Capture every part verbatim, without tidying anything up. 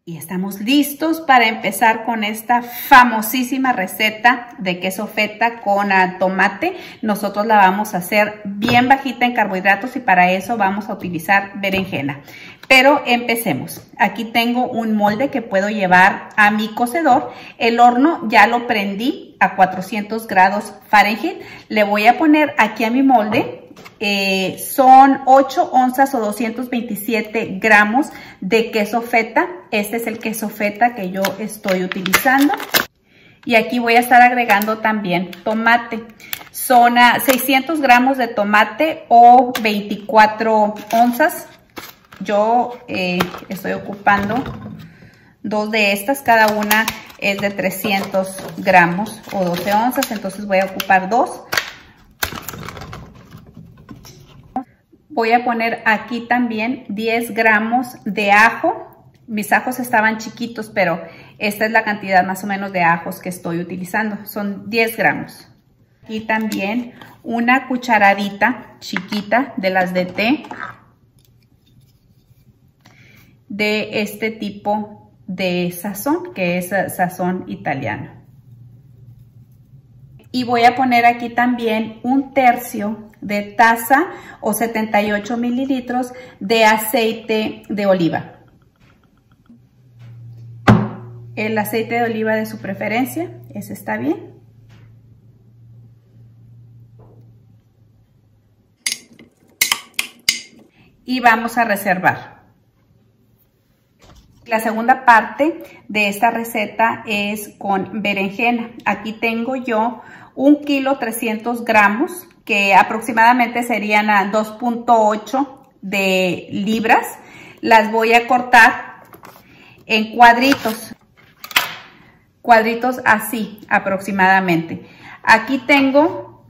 Y estamos listos para empezar con esta famosísima receta de queso feta con tomate. Nosotros la vamos a hacer bien bajita en carbohidratos y para eso vamos a utilizar berenjena. Pero empecemos. Aquí tengo un molde que puedo llevar a mi cocedor. El horno ya lo prendí a cuatrocientos grados Fahrenheit. Le voy a poner aquí a mi molde. Eh, son ocho onzas o doscientos veintisiete gramos de queso feta. Este es el queso feta que yo estoy utilizando. Y aquí voy a estar agregando también tomate. Son uh, seiscientos gramos de tomate o veinticuatro onzas. Yo eh, estoy ocupando dos de estas, cada una es de trescientos gramos o doce onzas, entonces voy a ocupar dos. Voy a poner aquí también diez gramos de ajo. Mis ajos estaban chiquitos, pero esta es la cantidad más o menos de ajos que estoy utilizando. Son diez gramos. Aquí también una cucharadita chiquita de las de té. De este tipo de sazón, que es sazón italiano. Y voy a poner aquí también un tercio de taza o setenta y ocho mililitros de aceite de oliva. El aceite de oliva de su preferencia, ese está bien. Y vamos a reservar. La segunda parte de esta receta es con berenjena. Aquí tengo yo un kilo trescientos gramos, que aproximadamente serían a dos punto ocho de libras. Las voy a cortar en cuadritos, cuadritos así aproximadamente. Aquí tengo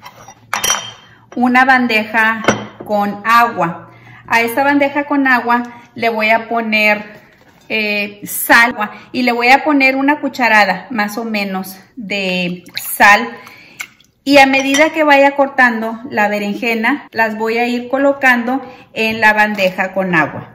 una bandeja con agua. A esta bandeja con agua le voy a poner Eh, sal y le voy a poner una cucharada más o menos de sal y a medida que vaya cortando la berenjena las voy a ir colocando en la bandeja con agua.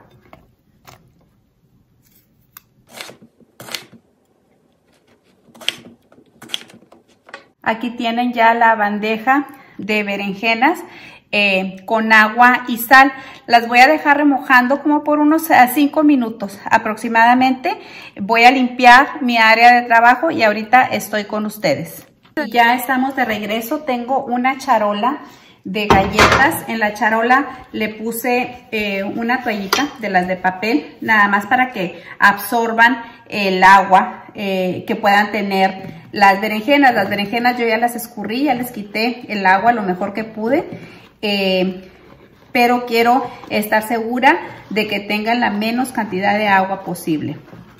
Aquí tienen ya la bandeja de berenjenas Eh, con agua y sal. Las voy a dejar remojando como por unos cinco minutos aproximadamente. Voy a limpiar mi área de trabajo y ahorita estoy con ustedes. Ya estamos de regreso. Tengo una charola de galletas. En la charola le puse eh, una toallita de las de papel, nada más para que absorban el agua eh, que puedan tener las berenjenas. Las berenjenas yo ya las escurrí, ya les quité el agua lo mejor que pude. Eh, pero quiero estar segura de que tengan la menos cantidad de agua posible.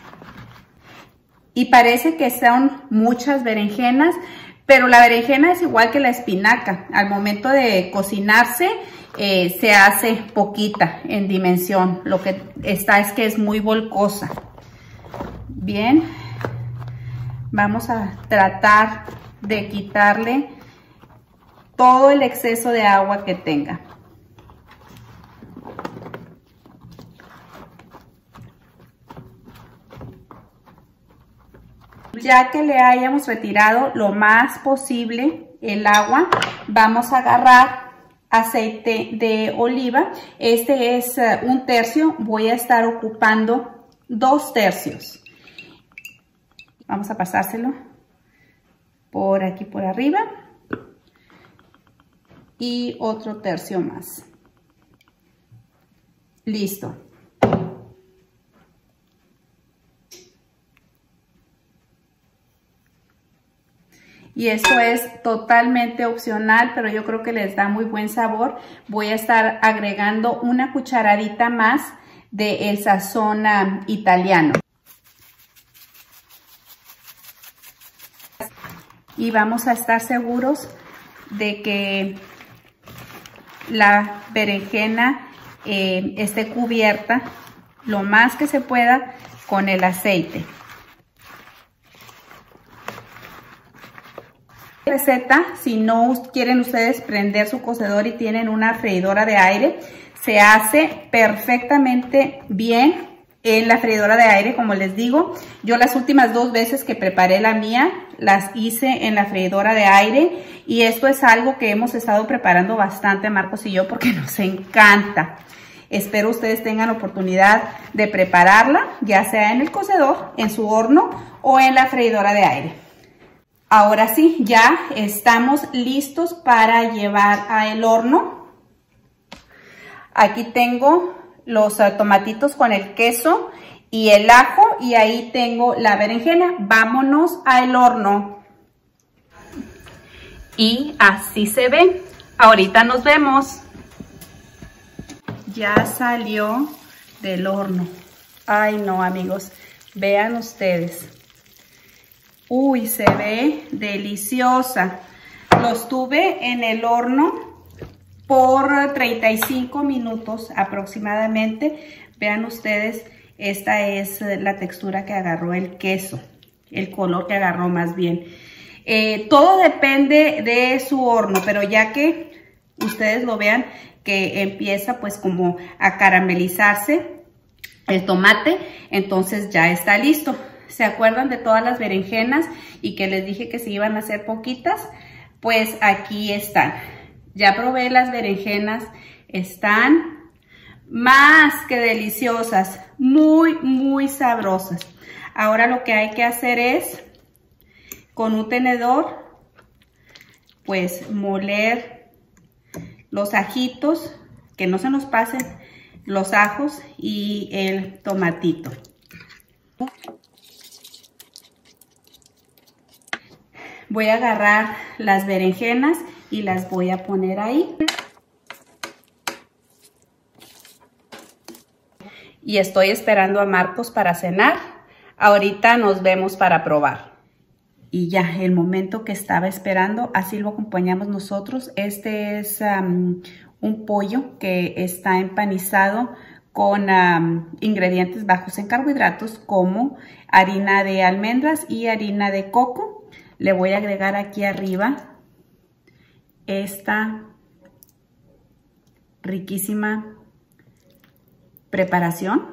Y parece que son muchas berenjenas, pero la berenjena es igual que la espinaca. Al momento de cocinarse eh, se hace poquita en dimensión. Lo que está es que es muy volcosa. Bien, vamos a tratar de quitarle todo el exceso de agua que tenga. Ya que le hayamos retirado lo más posible el agua, vamos a agarrar aceite de oliva. Este es un tercio, voy a estar ocupando dos tercios. Vamos a pasárselo por aquí por arriba. Y otro tercio más. Listo. Y esto es totalmente opcional, pero yo creo que les da muy buen sabor. Voy a estar agregando una cucharadita más de el sazón uh, italiano. Y vamos a estar seguros de que la berenjena eh, esté cubierta lo más que se pueda con el aceite. Receta, si no quieren ustedes prender su cocedor y tienen una freidora de aire, se hace perfectamente bien en la freidora de aire, como les digo. Yo las últimas dos veces que preparé la mía, las hice en la freidora de aire. Y esto es algo que hemos estado preparando bastante, Marcos y yo, porque nos encanta. Espero ustedes tengan oportunidad de prepararla, ya sea en el cocedor, en su horno o en la freidora de aire. Ahora sí, ya estamos listos para llevar al horno. Aquí tengo los tomatitos con el queso y el ajo, y ahí tengo la berenjena. Vámonos al horno. Y así se ve. Ahorita nos vemos. Ya salió del horno. Ay, no, amigos. Vean ustedes. Uy, se ve deliciosa. Los tuve en el horno por treinta y cinco minutos aproximadamente. Vean ustedes, esta es la textura que agarró el queso, el color que agarró más bien. Eh, todo depende de su horno, pero ya que ustedes lo vean que empieza pues como a caramelizarse el tomate, entonces ya está listo. ¿Se acuerdan de todas las berenjenas y que les dije que se iban a hacer poquitas? Pues aquí están. Ya probé las berenjenas, están más que deliciosas, muy, muy sabrosas. Ahora lo que hay que hacer es, con un tenedor, pues moler los ajitos, que no se nos pasen los ajos y el tomatito. Voy a agarrar las berenjenas y las voy a poner ahí. Y estoy esperando a Marcos para cenar. Ahorita nos vemos para probar. Y ya, el momento que estaba esperando, así lo acompañamos nosotros. Este es um, un pollo que está empanizado con um, ingredientes bajos en carbohidratos como harina de almendras y harina de coco. Le voy a agregar aquí arriba esta riquísima preparación.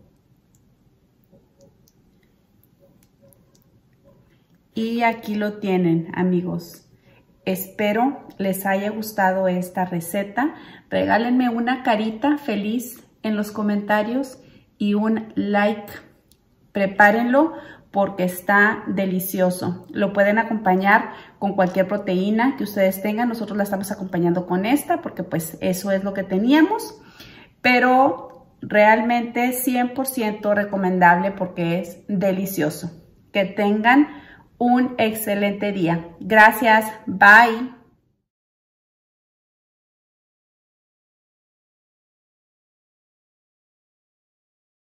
Y aquí lo tienen, amigos. Espero les haya gustado esta receta. Regálenme una carita feliz en los comentarios y un like. Prepárenlo porque está delicioso. Lo pueden acompañar con cualquier proteína que ustedes tengan. Nosotros la estamos acompañando con esta porque pues eso es lo que teníamos. Pero realmente cien por ciento recomendable porque es delicioso. Que tengan un excelente día. Gracias. Bye.